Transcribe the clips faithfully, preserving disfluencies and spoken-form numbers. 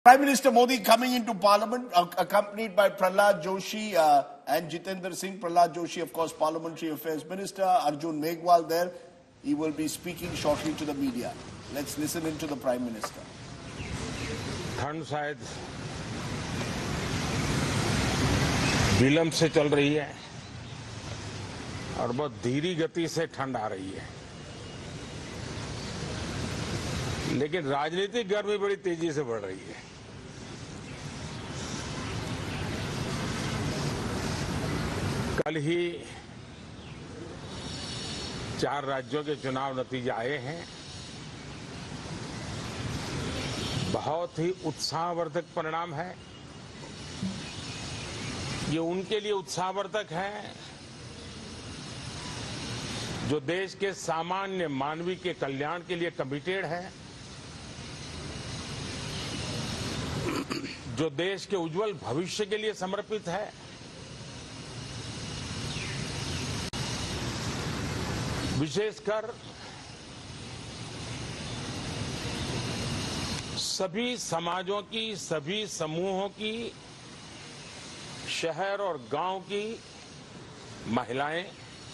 Prime Minister Modi coming into Parliament, uh, accompanied by Prahlad Joshi uh, and Jitendra Singh. Prahlad Joshi, of course, Parliamentary Affairs Minister. Arjun Meghwal there. He will be speaking shortly to the media. Let's listen in to the Prime Minister. ठंड शायद विलंब से चल रही है और बहुत धीमी गति से ठंड आ रही है, लेकिन राजनीतिक गर्मी बड़ी तेजी से बढ़ रही है। कल ही चार राज्यों के चुनाव नतीजे आए हैं। बहुत ही उत्साहवर्धक परिणाम है। ये उनके लिए उत्साहवर्धक है जो देश के सामान्य मानवी के कल्याण के लिए कमिटेड है, जो देश के उज्जवल भविष्य के लिए समर्पित है, विशेषकर सभी समाजों की, सभी समूहों की, शहर और गांव की महिलाएं,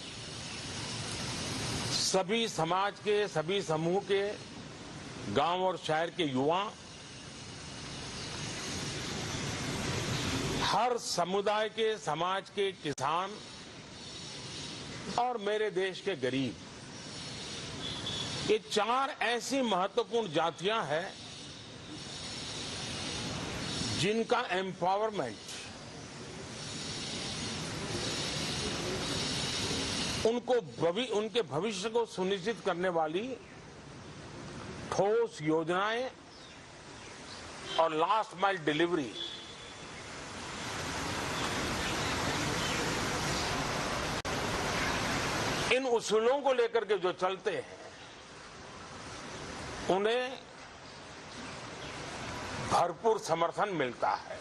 सभी समाज के, सभी समूह के, गांव और शहर के युवा, हर समुदाय के, समाज के किसान और मेरे देश के गरीब, ये चार ऐसी महत्वपूर्ण जातियां हैं जिनका एम्पावरमेंट, उनको भवि, उनके भविष्य को सुनिश्चित करने वाली ठोस योजनाएं और लास्ट माइल डिलीवरी इन उसूलों को लेकर के जो चलते हैं, उन्हें भरपूर समर्थन मिलता है।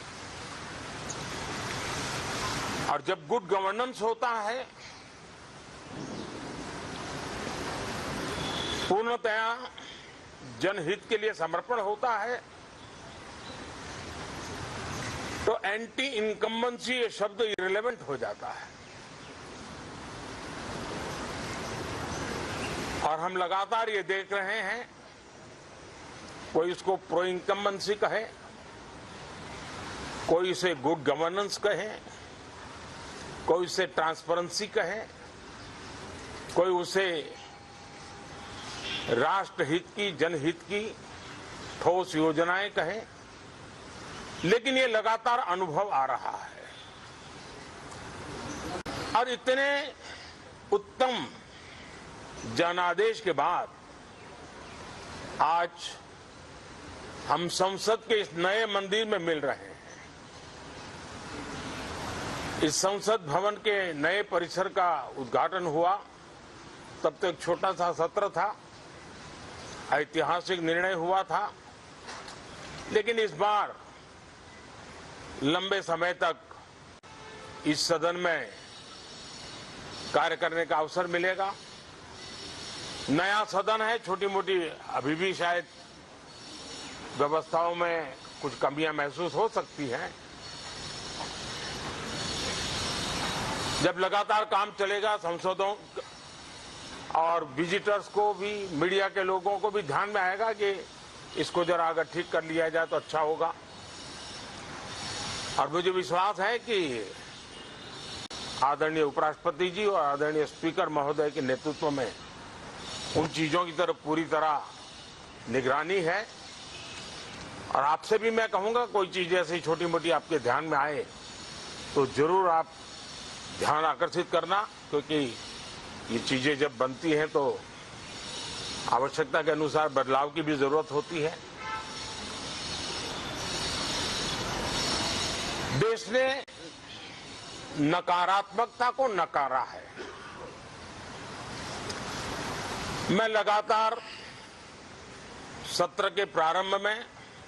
और जब गुड गवर्नेंस होता है, पूर्णतया जनहित के लिए समर्पण होता है, तो एंटी इनकम्बेंसी ये शब्द इरेलेवेंट हो जाता है। और हम लगातार ये देख रहे हैं, कोई इसको प्रो इनकम्बेंसी कहे, कोई इसे गुड गवर्नेंस कहे, कोई इसे ट्रांसपेरेंसी कहे, कोई उसे राष्ट्रहित की, जनहित की ठोस योजनाएं कहे, लेकिन ये लगातार अनुभव आ रहा है। और इतने उत्तम जनादेश के बाद आज हम संसद के इस नए मंदिर में मिल रहे हैं। इस संसद भवन के नए परिसर का उद्घाटन हुआ, तब तो एक छोटा सा सत्र था, ऐतिहासिक निर्णय हुआ था, लेकिन इस बार लंबे समय तक इस सदन में कार्य करने का अवसर मिलेगा। नया सदन है, छोटी मोटी अभी भी शायद व्यवस्थाओं में कुछ कमियां महसूस हो सकती हैं। जब लगातार काम चलेगा, संसदों और विजिटर्स को भी, मीडिया के लोगों को भी ध्यान में आएगा कि इसको जरा अगर ठीक कर लिया जाए तो अच्छा होगा। और मुझे विश्वास है कि आदरणीय उपराष्ट्रपति जी और आदरणीय स्पीकर महोदय के नेतृत्व में उन चीजों की तरफ पूरी तरह निगरानी है। और आपसे भी मैं कहूंगा, कोई चीज ऐसी छोटी मोटी आपके ध्यान में आए तो जरूर आप ध्यान आकर्षित करना, क्योंकि ये चीजें जब बनती हैं तो आवश्यकता के अनुसार बदलाव की भी जरूरत होती है। देश ने नकारात्मकता को नकारा है। मैं लगातार सत्र के प्रारंभ में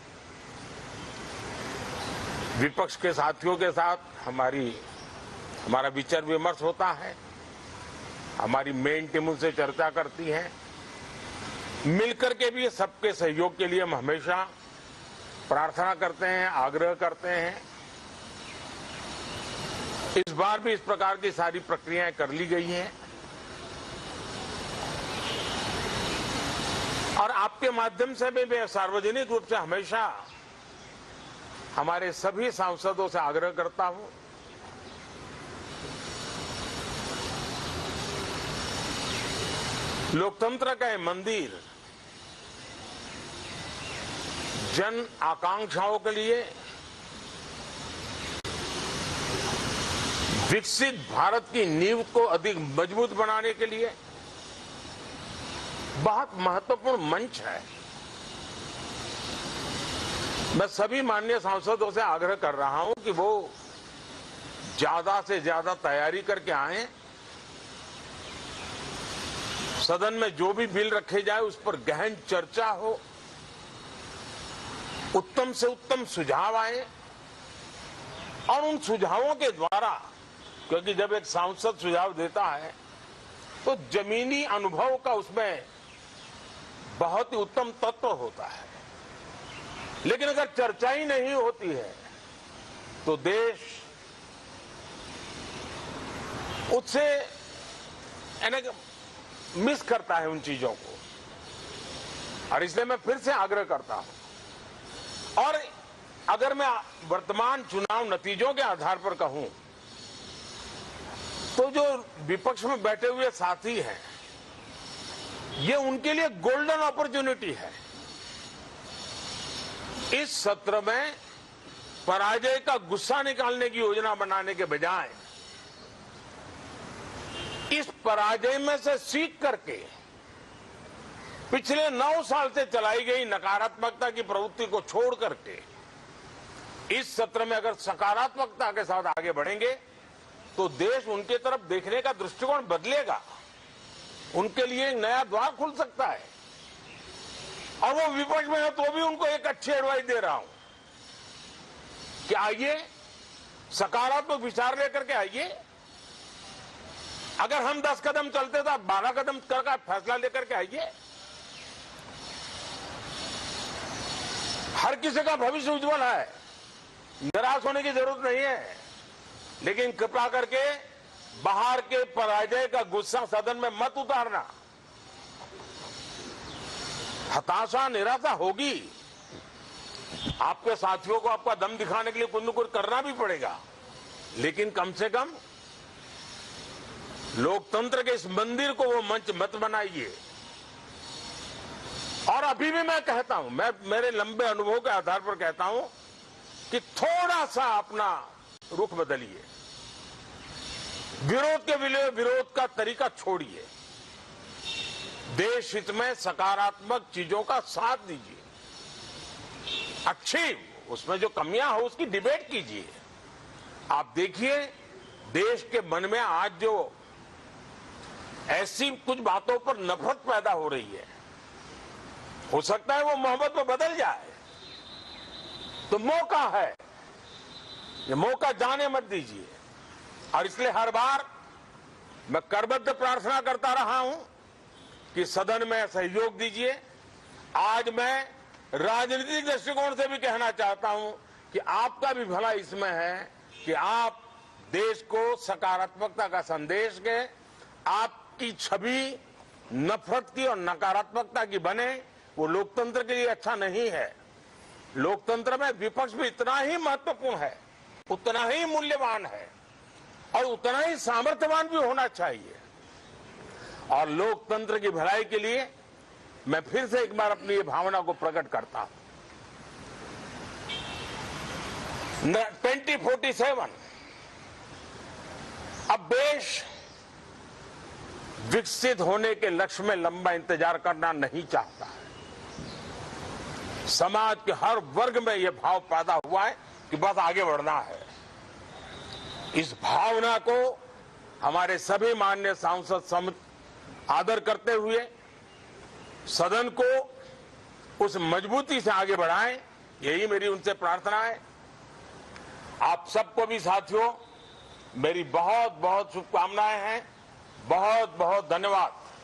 विपक्ष के साथियों के साथ हमारी हमारा विचार विमर्श होता है, हमारी मेन टीम उनसे चर्चा करती है। मिलकर के भी सबके सहयोग के लिए हम हमेशा प्रार्थना करते हैं, आग्रह करते हैं। इस बार भी इस प्रकार की सारी प्रक्रियाएं कर ली गई हैं और आपके माध्यम से भी मैं सार्वजनिक रूप से हमेशा हमारे सभी सांसदों से आग्रह करता हूं लोकतंत्र का ये मंदिर जन आकांक्षाओं के लिए, विकसित भारत की नींव को अधिक मजबूत बनाने के लिए बहुत महत्वपूर्ण मंच है। मैं सभी माननीय सांसदों से आग्रह कर रहा हूं कि वो ज्यादा से ज्यादा तैयारी करके आएं। सदन में जो भी बिल रखे जाए उस पर गहन चर्चा हो, उत्तम से उत्तम सुझाव आए और उन सुझावों के द्वारा, क्योंकि जब एक सांसद सुझाव देता है तो जमीनी अनुभव का उसमें बहुत ही उत्तम तत्व होता है, लेकिन अगर चर्चा ही नहीं होती है तो देश उससे मिस करता है उन चीजों को। और इसलिए मैं फिर से आग्रह करता हूं, और अगर मैं वर्तमान चुनाव नतीजों के आधार पर कहूं तो जो विपक्ष में बैठे हुए साथी हैं, ये उनके लिए गोल्डन अपॉर्चुनिटी है। इस सत्र में पराजय का गुस्सा निकालने की योजना बनाने के बजाय इस पराजय में से सीख करके पिछले नौ साल से चलाई गई नकारात्मकता की प्रवृत्ति को छोड़ करके इस सत्र में अगर सकारात्मकता के साथ आगे बढ़ेंगे तो देश उनके तरफ देखने का दृष्टिकोण बदलेगा, उनके लिए एक नया द्वार खुल सकता है। और वो विपक्ष में है तो भी उनको एक अच्छी एडवाइस दे रहा हूं कि आइए सकारात्मक विचार लेकर के आइए। अगर हम दस कदम चलते तो बारह कदम करके फैसला लेकर के आइए। हर किसी का भविष्य उज्जवल है, निराश होने की जरूरत नहीं है, लेकिन कृपा करके बाहर के पराजय का गुस्सा सदन में मत उतारना। हताशा निराशा होगी, आपके साथियों को आपका दम दिखाने के लिए कुछ न कुछ करना भी पड़ेगा, लेकिन कम से कम लोकतंत्र के इस मंदिर को वो मंच मत बनाइए। और अभी भी मैं कहता हूं, मैं मेरे लंबे अनुभव के आधार पर कहता हूं कि थोड़ा सा अपना रुख बदलिए, विरोध के लिए विरोध का तरीका छोड़िए, देश हित में सकारात्मक चीजों का साथ दीजिए, अच्छी उसमें जो कमियां हो उसकी डिबेट कीजिए। आप देखिए देश के मन में आज जो ऐसी कुछ बातों पर नफरत पैदा हो रही है, हो सकता है वो मोहब्बत में बदल जाए, तो मौका है, ये मौका जाने मत दीजिए। और इसलिए हर बार मैं करबद्ध प्रार्थना करता रहा हूं कि सदन में सहयोग दीजिए। आज मैं राजनीतिक दृष्टिकोण से भी कहना चाहता हूं कि आपका भी भला इसमें है कि आप देश को सकारात्मकता का संदेश दें, आपकी छवि नफरत की और नकारात्मकता की बने, वो लोकतंत्र के लिए अच्छा नहीं है। लोकतंत्र में विपक्ष भी इतना ही महत्वपूर्ण है, उतना ही मूल्यवान है और उतना ही सामर्थ्यवान भी होना चाहिए। और लोकतंत्र की भलाई के लिए मैं फिर से एक बार अपनी ये भावना को प्रकट करता हूं। ट्वेंटी फोर्टी सेवन अब देश विकसित होने के लक्ष्य में लंबा इंतजार करना नहीं चाहता है। समाज के हर वर्ग में यह भाव पैदा हुआ है कि बस आगे बढ़ना है। इस भावना को हमारे सभी माननीय सांसद सम आदर करते हुए सदन को उस मजबूती से आगे बढ़ाएं, यही मेरी उनसे प्रार्थना है। आप सबको भी साथियों मेरी बहुत बहुत शुभकामनाएं हैं। बहुत बहुत धन्यवाद।